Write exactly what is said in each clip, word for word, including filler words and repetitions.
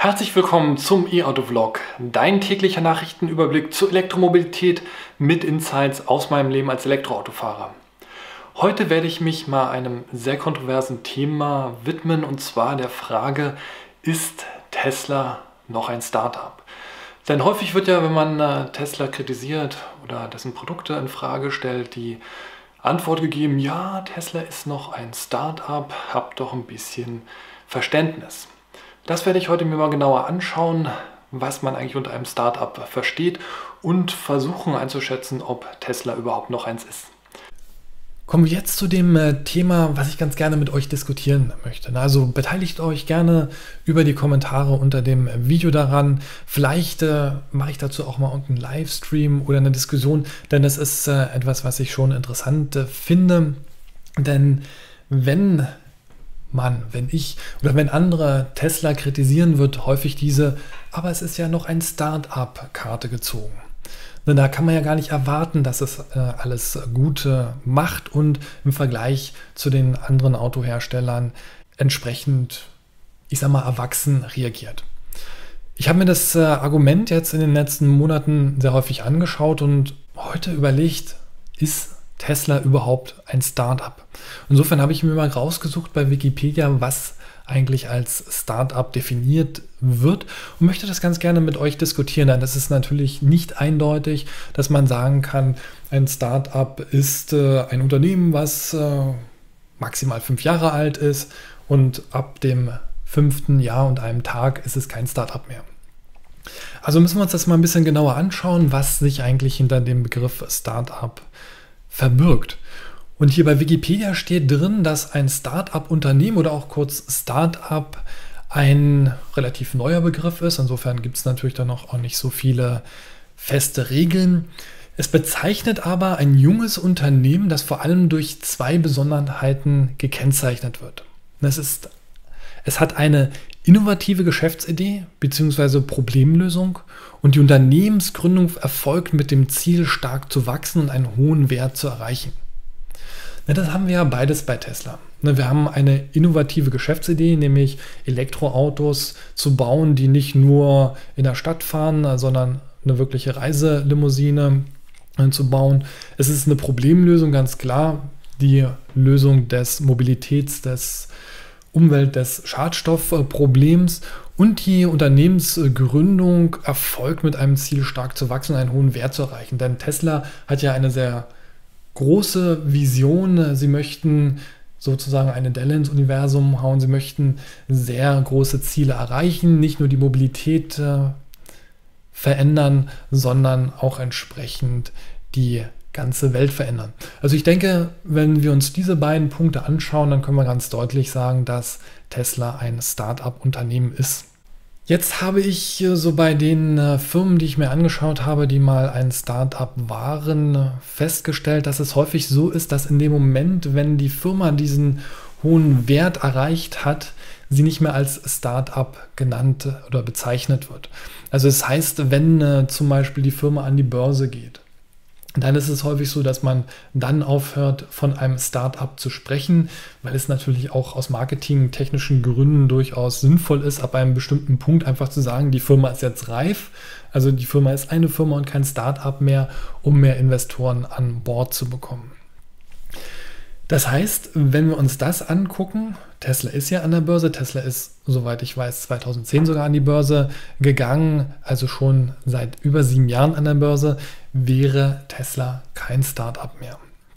Herzlich willkommen zum E-Auto-Vlog, dein täglicher Nachrichtenüberblick zur Elektromobilität mit Insights aus meinem Leben als Elektroautofahrer. Heute werde ich mich mal einem sehr kontroversen Thema widmen, und zwar der Frage, ist Tesla noch ein Startup? Denn häufig wird ja, wenn man Tesla kritisiert oder dessen Produkte in Frage stellt, die Antwort gegeben, ja, Tesla ist noch ein Startup, habt doch ein bisschen Verständnis. Das werde ich heute mir mal genauer anschauen, was man eigentlich unter einem Startup versteht und versuchen einzuschätzen, ob Tesla überhaupt noch eins ist. Kommen wir jetzt zu dem äh, Thema, was ich ganz gerne mit euch diskutieren möchte. Also beteiligt euch gerne über die Kommentare unter dem Video daran. Vielleicht äh, mache ich dazu auch mal einen Livestream oder eine Diskussion, denn das ist äh, etwas, was ich schon interessant äh, finde. Denn wenn man, wenn ich oder wenn andere Tesla kritisieren, wird häufig diese, aber es ist ja noch ein Start-up-Karte gezogen. Denn da kann man ja gar nicht erwarten, dass es äh, alles gut äh, macht und im Vergleich zu den anderen Autoherstellern entsprechend, ich sag mal, erwachsen reagiert. Ich habe mir das äh, Argument jetzt in den letzten Monaten sehr häufig angeschaut und heute überlegt, ist Tesla überhaupt ein Startup? Insofern habe ich mir mal rausgesucht bei Wikipedia, was eigentlich als Startup definiert wird und möchte das ganz gerne mit euch diskutieren. Denn das ist natürlich nicht eindeutig, dass man sagen kann, ein Startup ist äh, ein Unternehmen, was äh, maximal fünf Jahre alt ist und ab dem fünften Jahr und einem Tag ist es kein Startup mehr. Also müssen wir uns das mal ein bisschen genauer anschauen, was sich eigentlich hinter dem Begriff Startup verbirgt. Und hier bei Wikipedia steht drin, dass ein Start-up-Unternehmen oder auch kurz Start-up ein relativ neuer Begriff ist. Insofern gibt es natürlich dann noch auch nicht so viele feste Regeln. Es bezeichnet aber ein junges Unternehmen, das vor allem durch zwei Besonderheiten gekennzeichnet wird. Das ist, es hat eine innovative Geschäftsidee bzw. Problemlösung und die Unternehmensgründung erfolgt mit dem Ziel, stark zu wachsen und einen hohen Wert zu erreichen. Ja, das haben wir ja beides bei Tesla. Wir haben eine innovative Geschäftsidee, nämlich Elektroautos zu bauen, die nicht nur in der Stadt fahren, sondern eine wirkliche Reiselimousine zu bauen. Es ist eine Problemlösung, ganz klar, die Lösung des Mobilitäts, des Umwelt- des Schadstoffproblems, und die Unternehmensgründung erfolgt mit einem Ziel, stark zu wachsen und einen hohen Wert zu erreichen. Denn Tesla hat ja eine sehr große Vision. Sie möchten sozusagen eine Delle ins Universum hauen. Sie möchten sehr große Ziele erreichen, nicht nur die Mobilität äh, verändern, sondern auch entsprechend die ganze Welt verändern. Also ich denke, wenn wir uns diese beiden Punkte anschauen, dann können wir ganz deutlich sagen, dass Tesla ein Start-up-Unternehmen ist. Jetzt habe ich so bei den äh, Firmen, die ich mir angeschaut habe, die mal ein Start-up waren, äh, festgestellt, dass es häufig so ist, dass in dem Moment, wenn die Firma diesen hohen Wert erreicht hat, sie nicht mehr als Start-up genannt oder bezeichnet wird. Also es heißt, wenn äh, zum Beispiel die Firma an die Börse geht, dann ist es häufig so, dass man dann aufhört, von einem Start-up zu sprechen, weil es natürlich auch aus marketingtechnischen Gründen durchaus sinnvoll ist, ab einem bestimmten Punkt einfach zu sagen, die Firma ist jetzt reif, also die Firma ist eine Firma und kein Start-up mehr, um mehr Investoren an Bord zu bekommen. Das heißt, wenn wir uns das angucken, Tesla ist ja an der Börse, Tesla ist, soweit ich weiß, zweitausendzehn sogar an die Börse gegangen, also schon seit über sieben Jahren an der Börse, wäre Tesla kein Start-up mehr.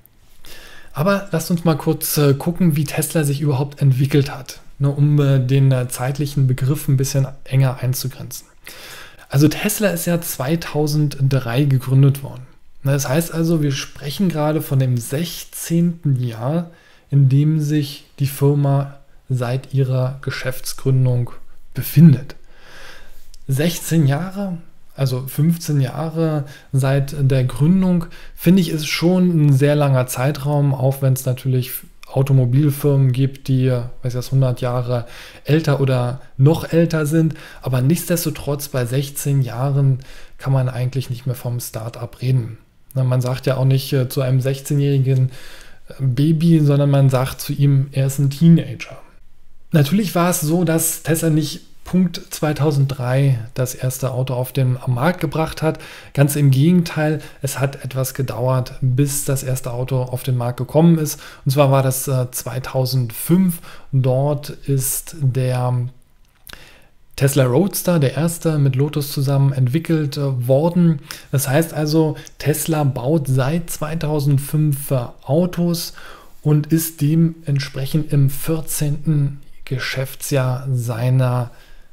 Aber lasst uns mal kurz äh, gucken, wie Tesla sich überhaupt entwickelt hat, ne, um äh, den äh, zeitlichen Begriff ein bisschen enger einzugrenzen. Also Tesla ist ja zweitausenddrei gegründet worden. Das heißt also, wir sprechen gerade von dem sechzehnten Jahr, in dem sich die Firma seit ihrer Geschäftsgründung befindet. sechzehn Jahre, also fünfzehn Jahre seit der Gründung, finde ich, ist schon ein sehr langer Zeitraum, auch wenn es natürlich Automobilfirmen gibt, die, weiß ich was, hundert Jahre älter oder noch älter sind. Aber nichtsdestotrotz, bei sechzehn Jahren kann man eigentlich nicht mehr vom Start-up reden. Man sagt ja auch nicht äh, zu einem sechzehnjährigen Baby, sondern man sagt zu ihm, er ist ein Teenager. Natürlich war es so, dass Tesla nicht Punkt zweitausenddrei das erste Auto auf den Markt gebracht hat. Ganz im Gegenteil, es hat etwas gedauert, bis das erste Auto auf den Markt gekommen ist. Und zwar war das äh, zweitausendfünf. Dort ist der Tesla Roadster, der erste, mit Lotus zusammen entwickelt äh, worden. Das heißt also, Tesla baut seit zweitausendfünf äh, Autos und ist dementsprechend im vierzehnten Geschäftsjahr seiner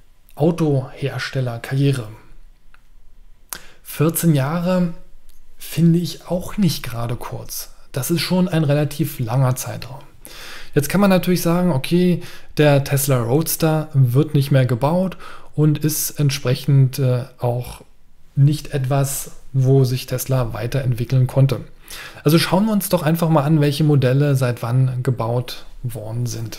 Autoherstellerkarriere. vierzehn Jahre finde ich auch nicht gerade kurz. Das ist schon ein relativ langer Zeitraum. Jetzt kann man natürlich sagen, okay, der Tesla Roadster wird nicht mehr gebaut und ist entsprechend äh, auch nicht etwas, wo sich Tesla weiterentwickeln konnte. Also schauen wir uns doch einfach mal an, welche Modelle seit wann gebaut worden sind.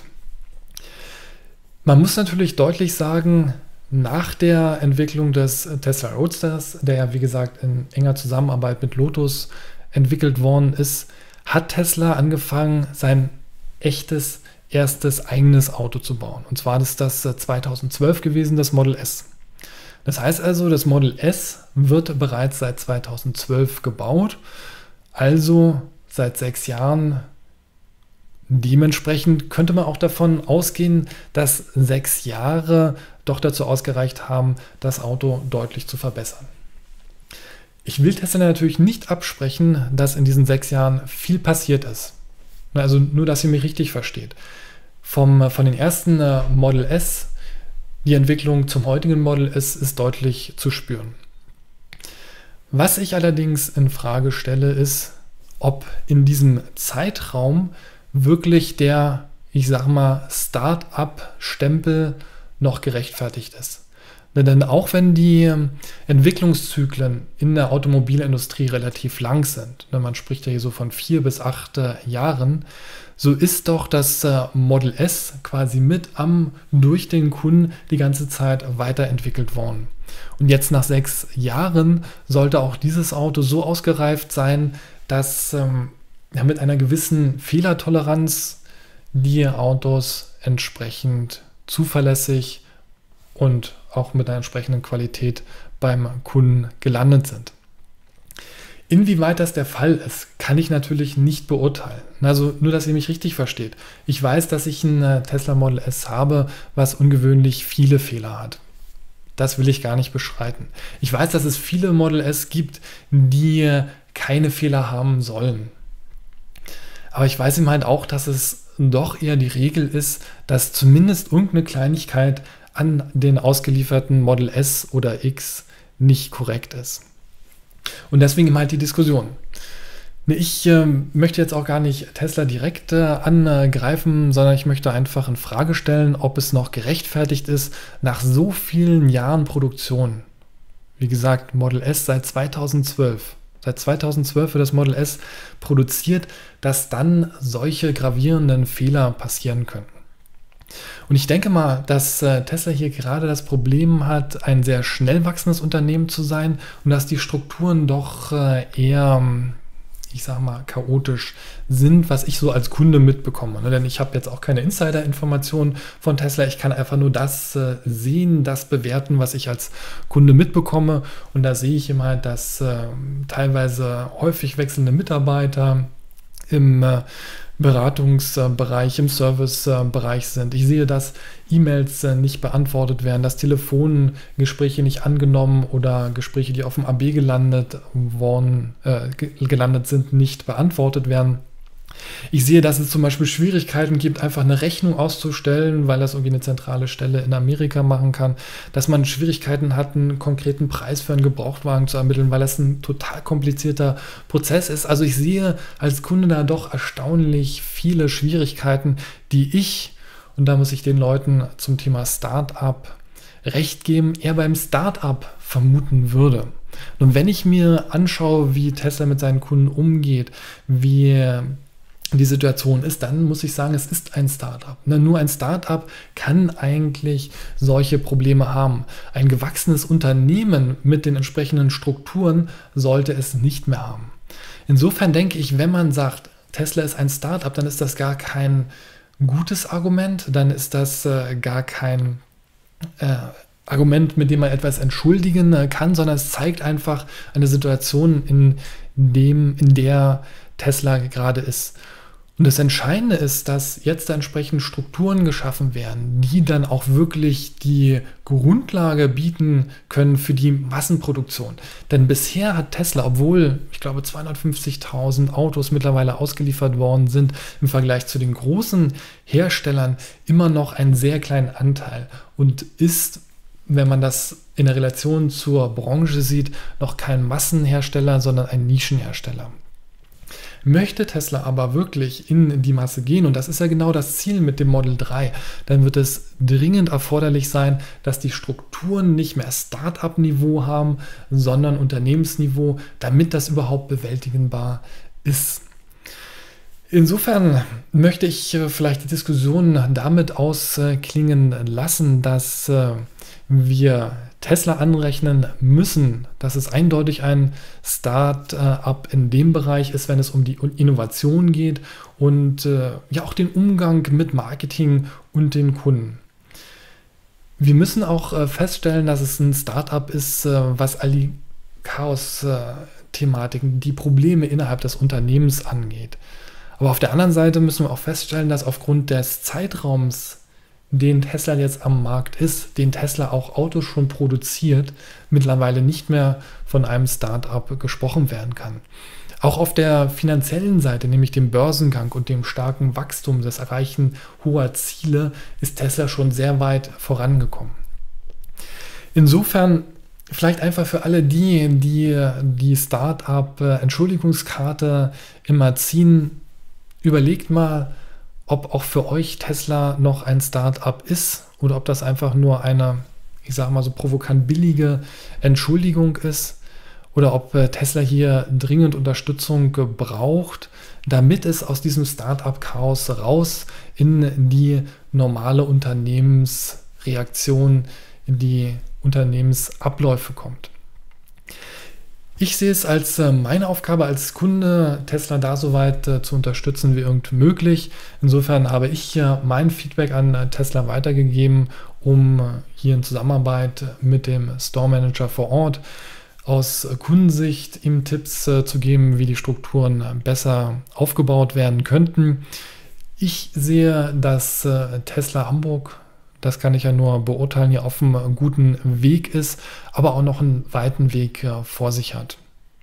Man muss natürlich deutlich sagen, nach der Entwicklung des Tesla Roadsters, der ja wie gesagt in enger Zusammenarbeit mit Lotus entwickelt worden ist, hat Tesla angefangen, sein echtes erstes eigenes Auto zu bauen. Und zwar ist das zweitausendzwölf gewesen, das Model S. Das heißt also, das Model S wird bereits seit zweitausendzwölf gebaut, also seit sechs Jahren. Dementsprechend könnte man auch davon ausgehen, dass sechs Jahre doch dazu ausgereicht haben, das Auto deutlich zu verbessern. Ich will Tesla natürlich nicht absprechen, dass in diesen sechs Jahren viel passiert ist. Also nur, dass ihr mich richtig versteht. Vom, von den ersten äh, Model S, die Entwicklung zum heutigen Model S ist deutlich zu spüren. Was ich allerdings in Frage stelle, ist, ob in diesem Zeitraum wirklich der, ich sag mal, Start-up-Stempel noch gerechtfertigt ist. Denn auch wenn die Entwicklungszyklen in der Automobilindustrie relativ lang sind, man spricht ja hier so von vier bis acht Jahren, so ist doch das Model S quasi mit am, durch den Kunden die ganze Zeit weiterentwickelt worden. Und jetzt nach sechs Jahren sollte auch dieses Auto so ausgereift sein, dass ähm, ja, mit einer gewissen Fehlertoleranz die Autos entsprechend zuverlässig und auch mit einer entsprechenden Qualität beim Kunden gelandet sind. Inwieweit das der Fall ist, kann ich natürlich nicht beurteilen. Also nur, dass ihr mich richtig versteht. Ich weiß, dass ich ein Tesla Model S habe, was ungewöhnlich viele Fehler hat. Das will ich gar nicht bestreiten. Ich weiß, dass es viele Model S gibt, die keine Fehler haben sollen. Aber ich weiß eben halt auch, dass es doch eher die Regel ist, dass zumindest irgendeine Kleinigkeit an den ausgelieferten Model S oder X nicht korrekt ist. Und deswegen eben halt die Diskussion. Ich äh, möchte jetzt auch gar nicht Tesla direkt äh, angreifen, sondern ich möchte einfach in Frage stellen, ob es noch gerechtfertigt ist, nach so vielen Jahren Produktion, wie gesagt, Model S seit zweitausendzwölf, seit zweitausendzwölf wird das Model S produziert, dass dann solche gravierenden Fehler passieren könnten. Und ich denke mal, dass äh, Tesla hier gerade das Problem hat, ein sehr schnell wachsendes Unternehmen zu sein und dass die Strukturen doch äh, eher, ich sag mal, chaotisch sind, was ich so als Kunde mitbekomme. Ne? Denn ich habe jetzt auch keine Insider-Informationen von Tesla. Ich kann einfach nur das äh, sehen, das bewerten, was ich als Kunde mitbekomme. Und da sehe ich immer, dass äh, teilweise häufig wechselnde Mitarbeiter im äh, Beratungsbereich, im Servicebereich sind. Ich sehe, dass E-Mails nicht beantwortet werden, dass Telefongespräche nicht angenommen oder Gespräche, die auf dem A B gelandet worden, äh, gelandet sind, nicht beantwortet werden. Ich sehe, dass es zum Beispiel Schwierigkeiten gibt, einfach eine Rechnung auszustellen, weil das irgendwie eine zentrale Stelle in Amerika machen kann, dass man Schwierigkeiten hat, einen konkreten Preis für einen Gebrauchtwagen zu ermitteln, weil das ein total komplizierter Prozess ist. Also ich sehe als Kunde da doch erstaunlich viele Schwierigkeiten, die ich, und da muss ich den Leuten zum Thema Start-up recht geben, eher beim Start-up vermuten würde. Und wenn ich mir anschaue, wie Tesla mit seinen Kunden umgeht, wie die Situation ist, dann muss ich sagen, es ist ein Startup. Nur ein Startup kann eigentlich solche Probleme haben. Ein gewachsenes Unternehmen mit den entsprechenden Strukturen sollte es nicht mehr haben. Insofern denke ich, wenn man sagt, Tesla ist ein Startup, dann ist das gar kein gutes Argument, dann ist das äh, gar kein äh, Argument, mit dem man etwas entschuldigen kann, sondern es zeigt einfach eine Situation, in, dem, in der Tesla gerade ist. Und das Entscheidende ist, dass jetzt entsprechend Strukturen geschaffen werden, die dann auch wirklich die Grundlage bieten können für die Massenproduktion. Denn bisher hat Tesla, obwohl, ich glaube, zweihundertfünfzigtausend Autos mittlerweile ausgeliefert worden sind, im Vergleich zu den großen Herstellern immer noch einen sehr kleinen Anteil und ist, wenn man das in der Relation zur Branche sieht, noch kein Massenhersteller, sondern ein Nischenhersteller. Möchte Tesla aber wirklich in die Masse gehen, und das ist ja genau das Ziel mit dem Model drei, dann wird es dringend erforderlich sein, dass die Strukturen nicht mehr Start-up-Niveau haben, sondern Unternehmensniveau, damit das überhaupt bewältigbar ist. Insofern möchte ich vielleicht die Diskussion damit ausklingen lassen, dass wir Tesla anrechnen müssen, dass es eindeutig ein Start-up in dem Bereich ist, wenn es um die Innovation geht und äh, ja auch den Umgang mit Marketing und den Kunden. Wir müssen auch äh, feststellen, dass es ein Start-up ist, äh, was all die Chaos-Thematiken, die Probleme innerhalb des Unternehmens angeht. Aber auf der anderen Seite müssen wir auch feststellen, dass aufgrund des Zeitraums, den Tesla jetzt am Markt ist, den Tesla auch Autos schon produziert, mittlerweile nicht mehr von einem Start-up gesprochen werden kann. Auch auf der finanziellen Seite, nämlich dem Börsengang und dem starken Wachstum, das Erreichen hoher Ziele, ist Tesla schon sehr weit vorangekommen. Insofern vielleicht einfach für alle die, die die Start-up-Entschuldigungskarte immer ziehen, überlegt mal, ob auch für euch Tesla noch ein Start-up ist oder ob das einfach nur eine, ich sage mal so provokant billige Entschuldigung ist oder ob Tesla hier dringend Unterstützung braucht, damit es aus diesem Start-up-Chaos raus in die normale Unternehmensreaktion, in die Unternehmensabläufe kommt. Ich sehe es als äh, meine Aufgabe als Kunde, Tesla da soweit äh, zu unterstützen wie irgend möglich. Insofern habe ich äh, mein Feedback an äh, Tesla weitergegeben, um äh, hier in Zusammenarbeit mit dem Store Manager vor Ort aus äh, Kundensicht ihm Tipps äh, zu geben, wie die Strukturen äh, besser aufgebaut werden könnten. Ich sehe, dass äh, Tesla Hamburg, das kann ich ja nur beurteilen, hier auf einem guten Weg ist, aber auch noch einen weiten Weg vor sich hat.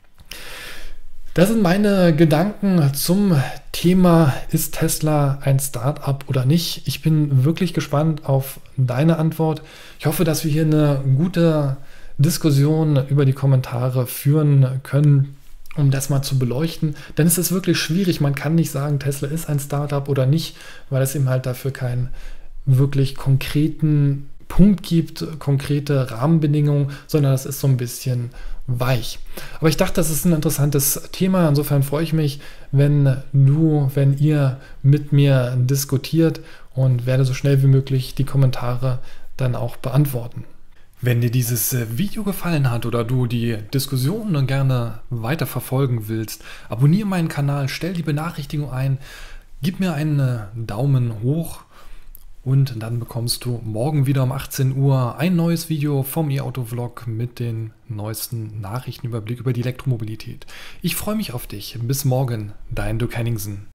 Das sind meine Gedanken zum Thema, ist Tesla ein Start-up oder nicht? Ich bin wirklich gespannt auf deine Antwort. Ich hoffe, dass wir hier eine gute Diskussion über die Kommentare führen können, um das mal zu beleuchten. Denn es ist wirklich schwierig. Man kann nicht sagen, Tesla ist ein Start-up oder nicht, weil es eben halt dafür kein wirklich konkreten Punkt gibt, konkrete Rahmenbedingungen, sondern das ist so ein bisschen weich. Aber ich dachte, das ist ein interessantes Thema. Insofern freue ich mich, wenn du, wenn ihr mit mir diskutiert und werde so schnell wie möglich die Kommentare dann auch beantworten. Wenn dir dieses Video gefallen hat oder du die Diskussion gerne weiter verfolgen willst, abonniere meinen Kanal, stell die Benachrichtigung ein, gib mir einen Daumen hoch. Und dann bekommst du morgen wieder um achtzehn Uhr ein neues Video vom E-Auto-Vlog mit den neuesten Nachrichtenüberblick über die Elektromobilität. Ich freue mich auf dich. Bis morgen, dein Dirk Henningsen.